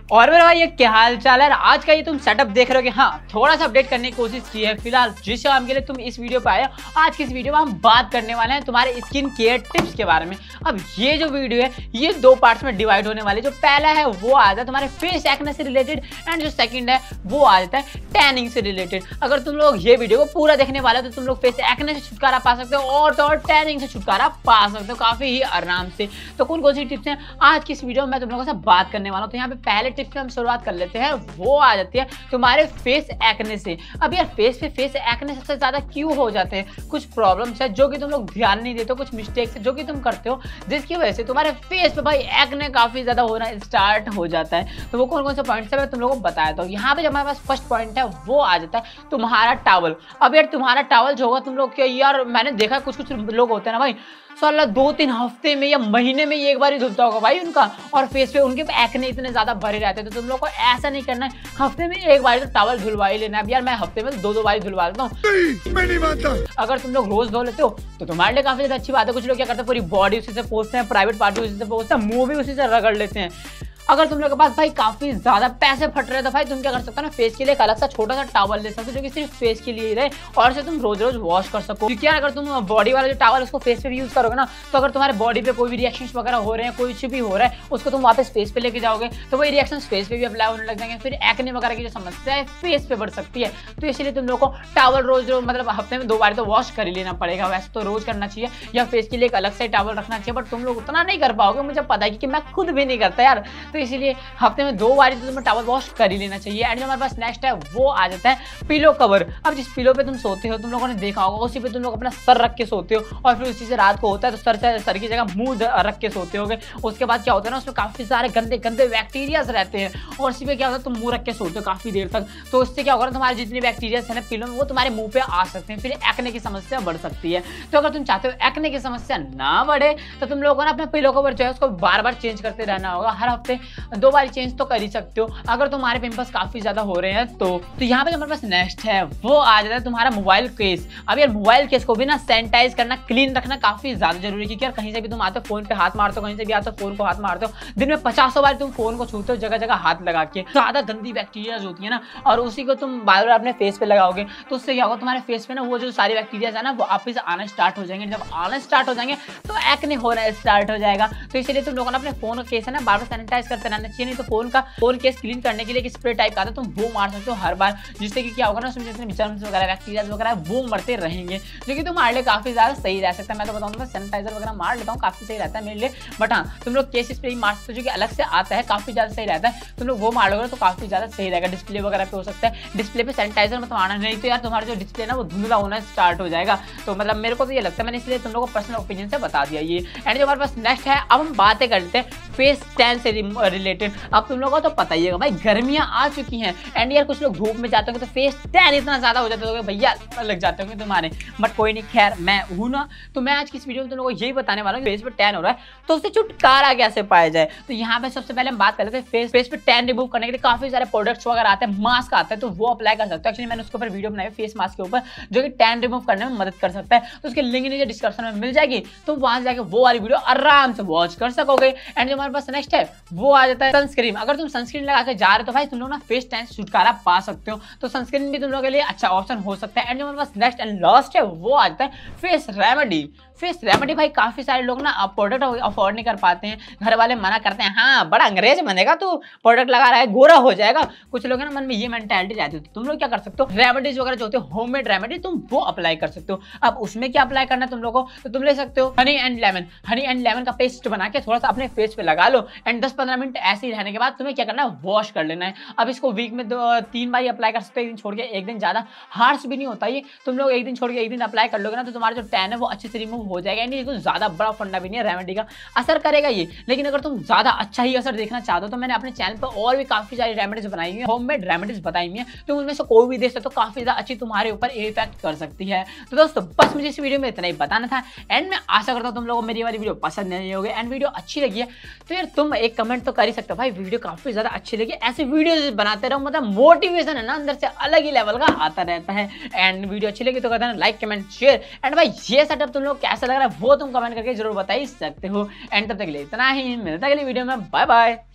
और मेरा भाई ये क्या हाल चाल है। आज का ये तुम सेटअप देख रहे हो कि हाँ थोड़ा सा अपडेट करने की कोशिश की है। फिलहाल जिस काम के लिए तुम इस वीडियो पे आए हो, आज की इस वीडियो में हम बात करने वाले हैं तुम्हारे स्किन केयर टिप्स के बारे में। अब ये जो वीडियो है ये दो पार्ट्स में डिवाइड होने वाले। जो पहला है वो आ जाता है तुम्हारे फेस एक्ने से रिलेटेड, एंड जो सेकंड है वो आ जाता है टैनिंग से रिलेटेड। अगर तुम लोग ये वीडियो को पूरा देखने वाले हो तो तुम लोग फेस एक्ने से छुटकारा पा सकते हो और तो और टैनिंग से छुटकारा पा सकते हो काफी ही आराम से। तो कौन कौन सी टिप्स हैं आज की इस वीडियो में मैं तुम लोगों से बात करने वाला हूँ। तो यहाँ पे पहले टिप्स से हम शुरुआत कर लेते हैं, वो आ जाती है तुम्हारे फेस एक्ने से। अब यार फेस एक्ने सबसे ज्यादा क्यों हो जाते हैं? कुछ प्रॉब्लम्स है जो कि तुम लोग ध्यान नहीं देते हो, कुछ मिस्टेक्स है जो कि तुम करते हो जिसकी वजह से तुम्हारे फेस पे भाई एक्ने काफी ज्यादा होना स्टार्ट हो जाता है। तो वो कौन कौन से पॉइंट्स है मैं तुम लोगों को बताया था। यहाँ पे जो हमारे पास फर्स्ट पॉइंट है वो आ जाता है तुम्हारा टॉवल। अब यार तुम्हारा टॉवल जो होगा तुम लोग क्या यार, मैंने देखा कुछ लोग होते हैं ना भाई साला 2-3 हफ्ते में या महीने में एक बार ही धुलता होगा भाई उनका, और फेस पे उनके एक्ने इतने ज्यादा भरे रहते हैं। तो तुम लोग को ऐसा नहीं करना है, हफ्ते में एक बार तो टॉवल धुलवा ही लेना है। यार मैं हफ्ते में 2-2 बार धुलवा लेता हूँ। मैं नहीं मानता। अगर तुम लोग रोज धो लेते हो तो तुम्हारे लिए काफी ज्यादा अच्छी बात है। कुछ लोग क्या करते हैं पूरी बॉडी उसी से पोंछते हैं, प्राइवेट पार्ट उसी से पोंछते हैं, मुंह भी उसी से रगड़ लेते हैं। अगर तुम लोग के पास भाई काफी ज्यादा पैसे फट रहे हैं तो भाई तुम क्या कर सकते हो ना, फेस के लिए एक अलग सा छोटा सा टॉवल ले सकते हो जो कि सिर्फ फेस के लिए ही रहे और से तुम रोज रोज वॉश कर सको। क्योंकि यार अगर तुम बॉडी वाला जो टॉवल उसको फेस पे भी यूज करोगे ना, तो अगर तुम्हारे बॉडी पे कोई भी रिएक्शंस वगैरह हो रहे हैं, कुछ भी हो रहा है, उसको तुम वापस फेस पे लेके जाओगे तो वही रिएक्शंस फेस पे भी अप्लाई होने लग जाएंगे। फिर एक्ने वगैरह की जो समस्या है फेस पे बढ़ सकती है। तो इसलिए तुम लोग को टॉवल रोज मतलब हफ्ते में 2 बार तो वॉश कर ही लेना पड़ेगा। वैसे तो रोज करना चाहिए या फेस के लिए एक अलग से टॉवल रखना चाहिए, बट तुम लोग उतना नहीं कर पाओगे, मुझे पता है, क्योंकि मैं खुद भी नहीं करता यार। तो इसलिए हफ्ते में 2 बार तो तुम्हें टॉवल वॉश कर ही लेना चाहिए। एंड जो हमारे पास नेक्स्ट है वो आ जाता है पिलो कवर। अब जिस पिलो पे तुम सोते हो तुम लोगों ने देखा होगा उसी पे तुम लोग अपना सर रख के सोते हो, और फिर उसी से रात को होता है तो सर की जगह मुंह रख के सोते होगे। उसके बाद क्या होता है ना, उसमें काफी सारे गंदे गंदे बैक्टीरियाज रहते हैं, और उसी पे क्या होता है तुम मुंह रख के सोते हो काफी देर तक। तो उससे क्या होगा ना, तुम्हारे जितने बैक्टीरिया है ना पिलो में वो तुम्हारे मुंह पे आ सकते हैं, फिर एक्ने की समस्या बढ़ सकती है। तो अगर तुम चाहते हो एक्ने की समस्या ना बढ़े तो तुम लोगों को ना अपना पिलो कवर जो है उसको बार बार चेंज करते रहना होगा। हर हफ्ते 2 बार चेंज तो कर ही सकते हो अगर तुम्हारे पिंपल्स काफी ज्यादा हो रहे हैं तो यहाँ पे हमारे पास नेक्स्ट है वो आ जाता है तुम्हारा मोबाइल केस। अब यार मोबाइल केस को भी ना सैनिटाइज करना, क्लीन रखना काफी ज्यादा जरूरी है। क्योंकि यार कहीं से भी तुम आते हो फोन पे हाथ मारते हो, कहीं से भी आते हो फोन को हाथ मारते हो, दिन में 50 बार तुम फोन को छूते हो जगह जगह हाथ लगा के। ज्यादा गंदी बैक्टीरिया होती है ना, और उसी को तुम बार बार अपने फेस पे लगाओगे तो उससे क्या होगा तुम्हारे फेस पे ना वो जो सारी बैक्टीरिया है ना वो वापस आना स्टार्ट हो जाएंगे। जब आना स्टार्ट हो जाएंगे तो एक्ने होना स्टार्ट हो जाएगा। तो इसलिए तुम लोगों ने अपने फोन का केस है ना बार बार सैनिटाइज करते रहना चाहिए। नहीं तो फोन केस क्लीन करने के लिए एक स्प्रे टाइप का आता है, तुम वो मार सकते हो हर बार, जिससे कि क्या होगा ना उसमें जितने जर्म्स वगैरह बैक्टीरिया वगैरह वो मरते रहेंगे, जो कि तुम्हारे लिए काफी ज्यादा सही रह सकता है। मैं तो बताऊंगा सैनिटाइजर वगैरह मार लेता हूँ, काफी सही रहता है मेरे लिए। बट हाँ तुम लोग केस स्प्रे मार सकते हो जो कि अलग से आता है, काफी ज्यादा सही रहता है। तुम लोग वो मार लोगे तो काफी ज्यादा सही रहेगा। डिस्प्ले वगैरह पे हो सकता है, डिस्प्ले पे सैनिटाइजर मतलब आना, नहीं तो यार तुम्हारा जो डिस्प्ले ना वो धुंधला होना स्टार्ट हो जाएगा। तो मतलब मेरे को तो ये लगता है, मैंने इसलिए तुम लोगों को पर्सनल ओपिनियन से बता दिया ये। एंड जो हमारे पास नेक्स्ट है, अब हम बातें करते हैं फेस टैन से रिलेटेड। अब तुम लोगों को तो पता ही है भाई गर्मियां आ चुकी हैं, एंड यार कुछ लोग धूप में जाते होंगे तो फेस टैन इतना ज्यादा हो जाता है भैया लग जाते होंगे तुम्हारे। बट कोई नहीं, खैर मैं हूं ना, तो मैं आज की इस वीडियो में तुम लोगों को यही बताने वाला हूं फेस पे टैन हो रहा है तो उससे छुटकारा कैसे पाया जाए। तो यहाँ पे सबसे पहले हम बात कर लेते हैं फेस पे टैन रिमूव करने के लिए काफी सारे प्रोडक्ट्स वगैरह आते हैं, मास्क आता है, तो वो अप्लाई कर सकते हो। एक्चुअली मैंने उसके ऊपर वीडियो बनाई फेस मास्क के ऊपर जो कि टैन रिमूव करने में मदद कर सकता है। तो उसकी लिंक नीचे डिस्क्रिप्शन में मिल जाएगी, तो वहां से जाकर वो वाली वीडियो आराम से वॉच कर सकोगे। एंड जो हमारे पास नेक्स्ट है वो आ जाता है सनस्क्रीन। अगर तुम सनस्क्रीन लगा के जा रहे हो तो भाई तुम लोग ना फेस टैन से छुटकारा पा सकते हो, तो सनस्क्रीन भी तुम लोगों के लिए अच्छा ऑप्शन हो सकता है। एंड जो हमारे पास नेक्स्ट एंड लास्ट है वो आ जाता है फेस रेमेडी। फेस रेमेडी भाई काफी सारे लोग ना प्रोडक्ट अफोर्ड नहीं कर पाते हैं, घर वाले मना करते हैं, हाँ बड़ा अंग्रेज बनेगा तू, प्रोडक्ट लगा रहा है गोरा हो जाएगा। कुछ लोग ना मन में ये मेंटालिटी रहती है। तुम लोग क्या कर सकते हो, रेमेडीज वगैरह जो होते हैं होममेड रेमेडी तुम वो अप्लाई कर सकते हो। अब उसमें क्या अप्लाई करना है तुम लोगों को, तो तुम ले सकते हो हनी एंड लेमन का पेस्ट बना के थोड़ा सा अपने फेस पे लगा लो, एंड 10-15 मिनट ऐसे ही रहने के बाद तुम्हें क्या करना है वॉश कर लेना है। अब इसको वीक में 3 बार अप्लाई कर सकते हो, एक दिन छोड़ के एक दिन, ज्यादा हार्श भी नहीं होता ये। तुम लोग एक दिन छोड़ के एक दिन अप्लाई कर लोगे ना तो तुम्हारा जो टैन है वो अच्छे से रिमूव हो जाएगा। ज्यादा बड़ा फंडा भी नहीं है, रेमेडी का असर करेगा ये। लेकिन अगर तुम ज्यादा अच्छा ही असर देखना चाहते हो तो मैंने अपने चैनल पर और भी काफी सारी रेमेडीज बनाई हुई है, होममेड रेमेडीज बताई हुई है, तो उनमें से कोई भी देख सकते हो, काफी ज्यादा अच्छी तुम्हारे ऊपर इफेक्ट कर सकती है। तो दोस्तों बस मुझे इस वीडियो में इतना ही बताना था, एंड मैं आशा करता हूँ तुम लोगों को मेरी वाली वीडियो पसंद नहीं होगी, एंड वीडियो अच्छी लगी है तो यार तुम एक कमेंट तो कर ही सकते हो भाई वीडियो काफी ज्यादा अच्छी लगी। ऐसे वीडियो बनाते रहो, मतलब मोटिवेशन है ना अंदर से अलग ही लेवल का आता रहता है। एंड वीडियो अच्छी लगी तो कर देना लाइक कमेंट शेयर। एंड भाई ये सेटअप तुम लोग कैसा लग रहा है वो तुम कमेंट करके जरूर बता ही सकते हो। एंड तब तक के लिए इतना ही, मिलता है अगली वीडियो में, बाय बाय।